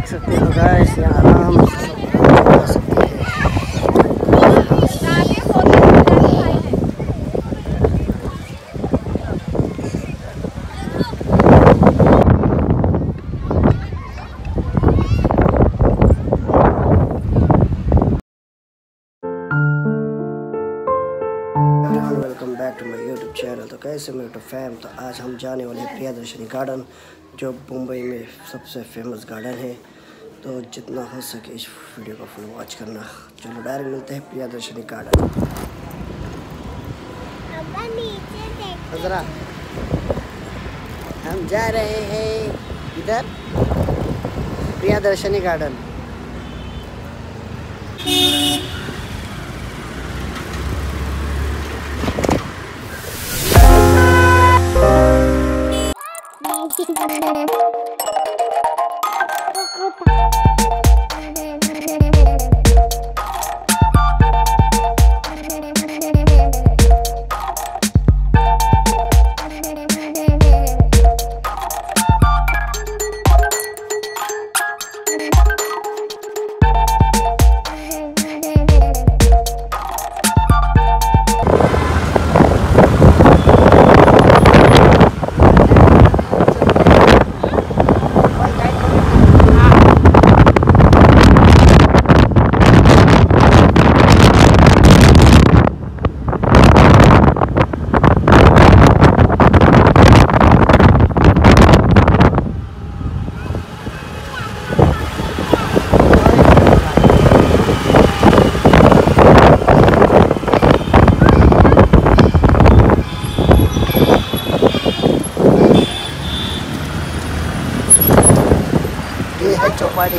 सकते हो गाइस, यहाँ आराम से जा सकते हैं। Welcome back to my YouTube channel. तो कैसे मेरे तो फैम, तो आज हम जाने वाले हैं प्रियदर्शनी गार्डन, जो मुंबई में सबसे फेमस गार्डन है। तो जितना हो सके इस वीडियो को फुल वॉच करना। चलो डायरेक्ट मिलते हैं प्रियदर्शनी गार्डन। हम जा रहे हैं इधर प्रियदर्शनी गार्डन। ये है चौपाटी।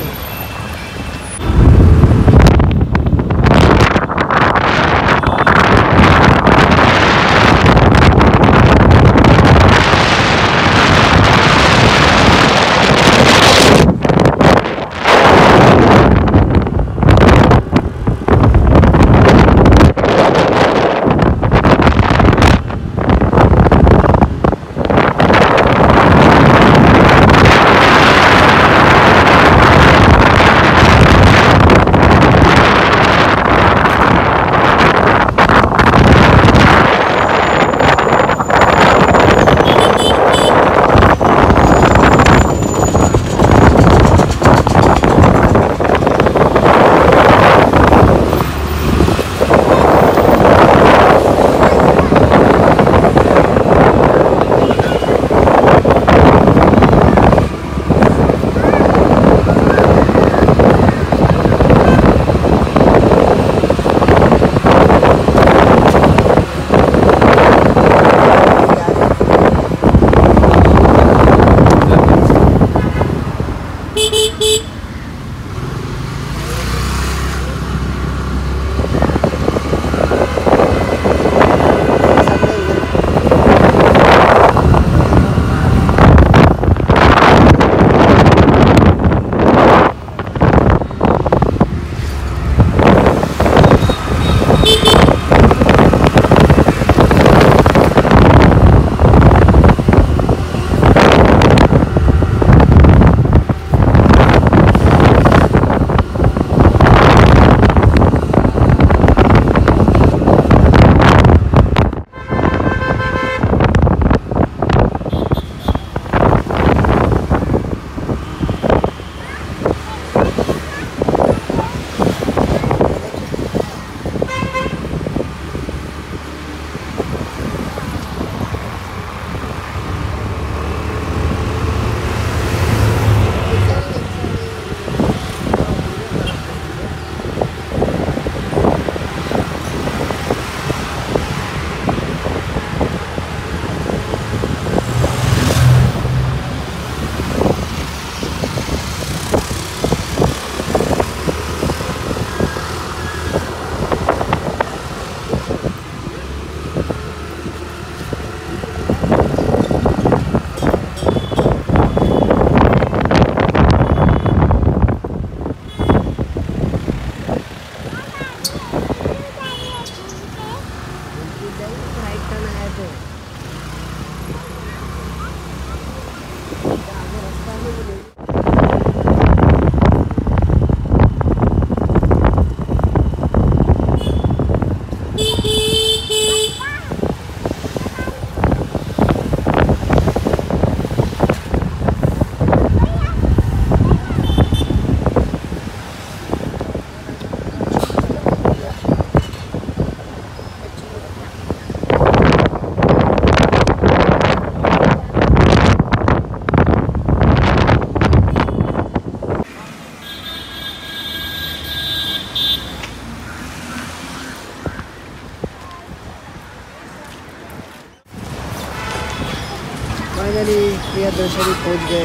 प्रियदर्शनी पहुंच गए।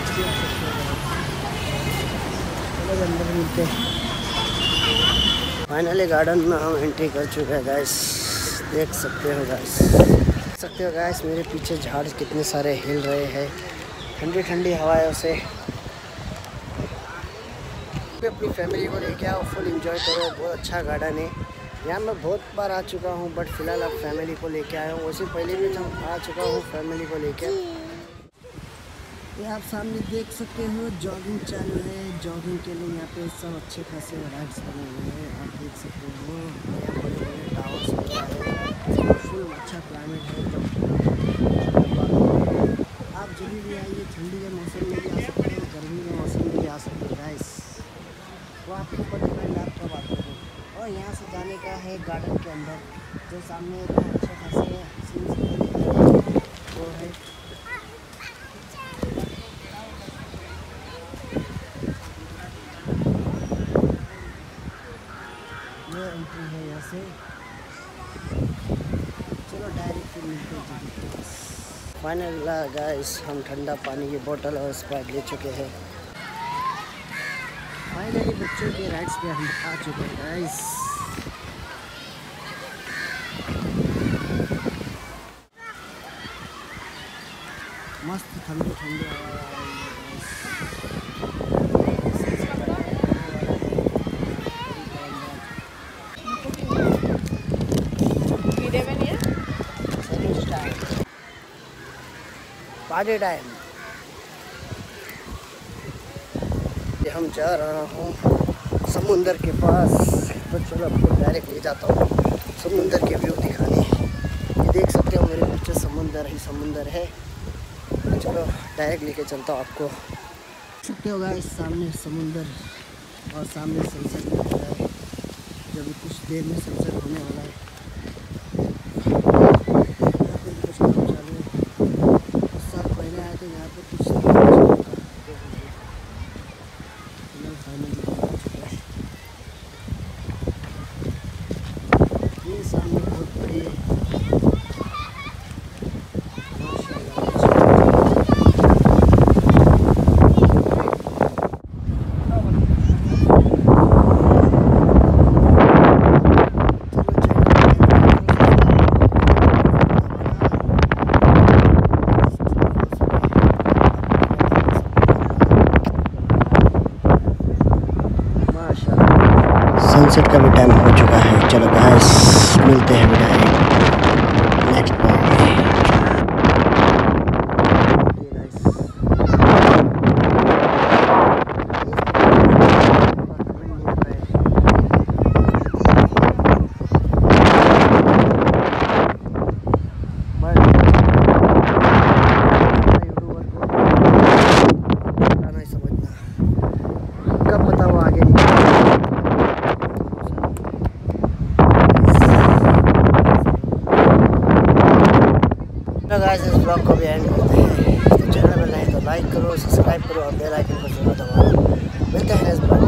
चलो अंदर मिलते हैं। फाइनली गार्डन में हम एंट्री कर चुके हैं गाइस, देख सकते हो गाइस मेरे पीछे झाड़ कितने सारे हिल रहे हैं ठंडी ठंडी हवाओं से। अपनी फैमिली को लेके आओ, फुल एंजॉय करो, बहुत अच्छा गार्डन है। यहाँ मैं बहुत बार आ चुका हूँ बट फिलहाल अब फैमिली को लेके आया हूँ। वैसे पहले भी मैं आ चुका हूँ फैमिली को लेके। ये आप सामने देख सकते हो जॉगिंग चालू है। जॉगिंग के लिए यहाँ पे सब अच्छे खासे राइड्स बने हुए हैं, आप देख सकते हो। यहाँ बड़े बड़े टावर्स वगैरह है, फुल अच्छा क्लाइमेट है। आप जब भी आइए, ठंडी के मौसम में भी आ सकते हैं, गर्मी के मौसम में भी आ सकते हैं गाइस, वो आपके ऊपर डिपेंड आप कब आते हो। और यहाँ से जाने का है गार्डन के अंदर, जो सामने अच्छे खासे सीन्स वो है। ये एंट्री है यहाँ से। चलो डायरेक्ट फिर मिलते हैं। फाइनल गाइस हम ठंडा पानी की बोतल और स्प्राइट ले चुके हैं। फाइनली बच्चों के राइड्स पे हम आ चुके हैं गाइस। मस्त ठंडी ठंडी हवा आ रही है पार्टी टाइम। हम जा रहा हूँ समुंदर के पास, तो चलो आपको डायरेक्ट ले जाता हूँ समुंदर के व्यू दिखाने। ये देख सकते हो मेरे पीछे समुंदर ही समुंदर है। तो चलो डायरेक्ट लेके चलता हूँ आपको। देख सकते हो गाइस सामने समुंदर और सामने सनसेट हो रहा है। जब कुछ देर में सनसेट होने वाला है। यहाँ पे कुछ काम चालू है। कुछ साल पहले आए थे यहाँ पे कुछ ये सामने बहुत बड़ी है। सनसेट का भी टाइम हो चुका है। चलो गाइस मिलते हैं डायरेक्ट नेक्स्ट बार। कब बताओ आगे गाइस इस ब्लॉग को भी एंड करते हैं। तो चैनल में नहीं तो लाइक करो, सब्सक्राइब करो और बेल आइकन को जरूर दबाओ। मिलते हैं इस ब्लॉग।